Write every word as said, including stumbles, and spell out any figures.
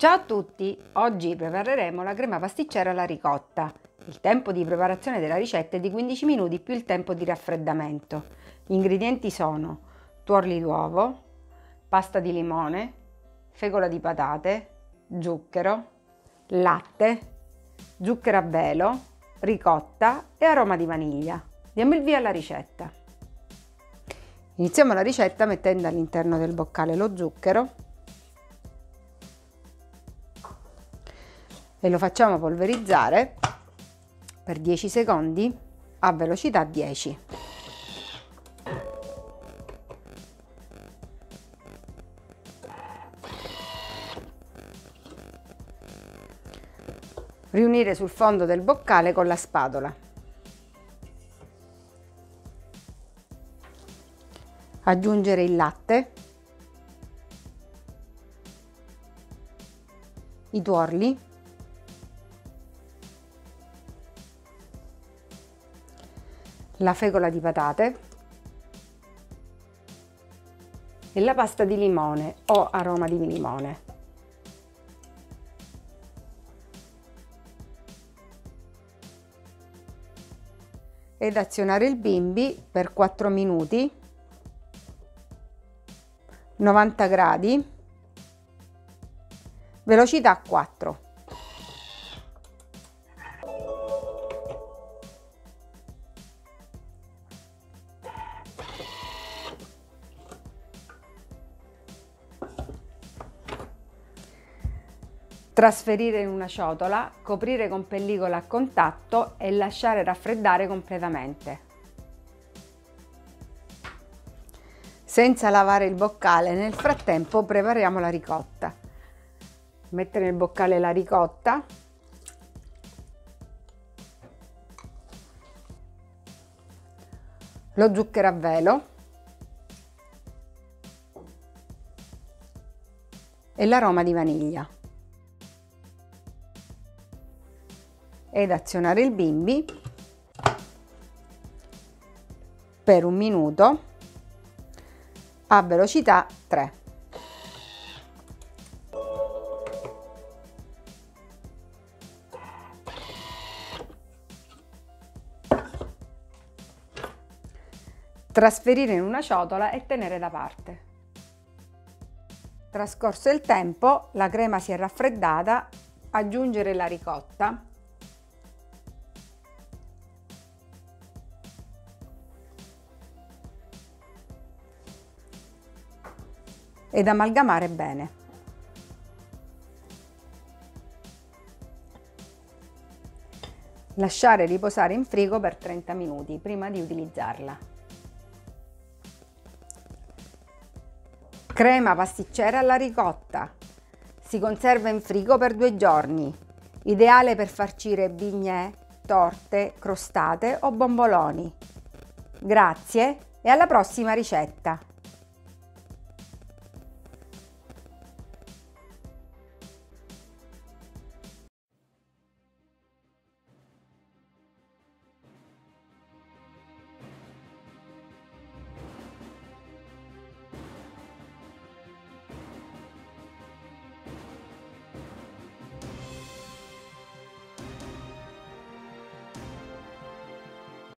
Ciao a tutti! Oggi prepareremo la crema pasticcera alla ricotta. Il tempo di preparazione della ricetta è di quindici minuti più il tempo di raffreddamento. Gli ingredienti sono tuorli d'uovo, pasta di limone, fecola di patate, zucchero, latte, zucchero a velo, ricotta e aroma di vaniglia. Diamo il via alla ricetta. Iniziamo la ricetta mettendo all'interno del boccale lo zucchero e lo facciamo polverizzare per dieci secondi a velocità dieci. Riunire sul fondo del boccale con la spatola. Aggiungere il latte, i tuorli, la fecola di patate e la pasta di limone o aroma di limone. Ed azionare il bimbi per quattro minuti, novanta gradi, velocità quattro. Trasferire in una ciotola, coprire con pellicola a contatto e lasciare raffreddare completamente. Senza lavare il boccale, nel frattempo prepariamo la ricotta. Mettere nel boccale la ricotta, lo zucchero a velo e l'aroma di vaniglia. Ed azionare il bimbi per un minuto a velocità tre. Trasferire in una ciotola e tenere da parte. Trascorso il tempo, la crema si è raffreddata, aggiungere la ricotta ed amalgamare bene. Lasciare riposare in frigo per trenta minuti prima di utilizzarla. Crema pasticcera alla ricotta. Si conserva in frigo per due giorni. Ideale per farcire bignè, torte, crostate o bomboloni. Grazie e alla prossima ricetta!